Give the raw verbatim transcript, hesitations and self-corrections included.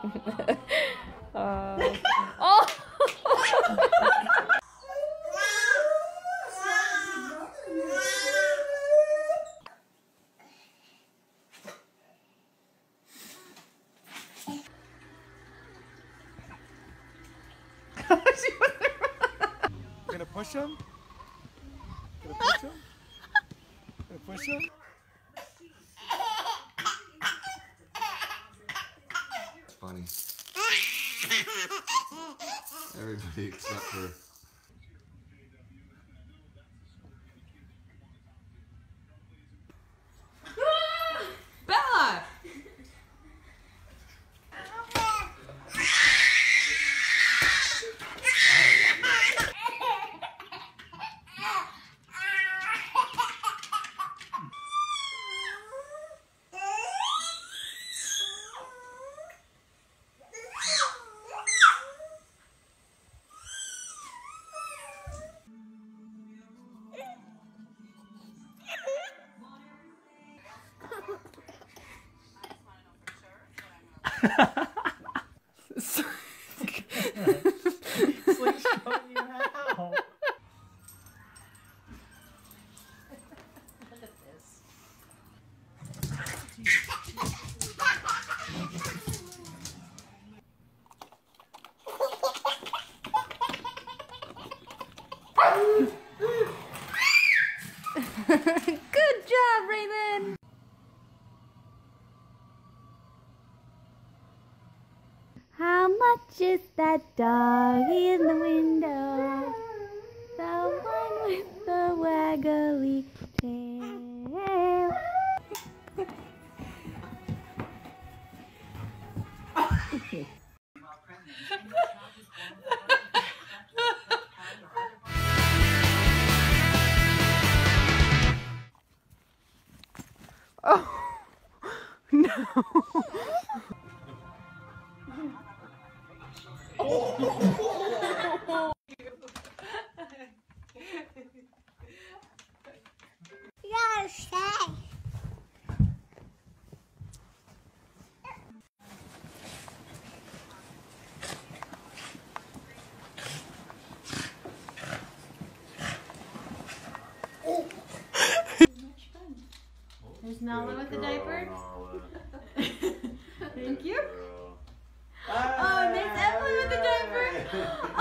uh, oh! Gonna push him? Gonna push him? Gonna push him? It's funny. Everybody except for... Bella! Slee's showing you how. Look at this. Good job, Raymond! How much is that dog in the window? The one with the waggly tail. Oh no. You gotta stay. There's Nala with the diaper. Thank you. Oh, Miss Evelyn with the diaper.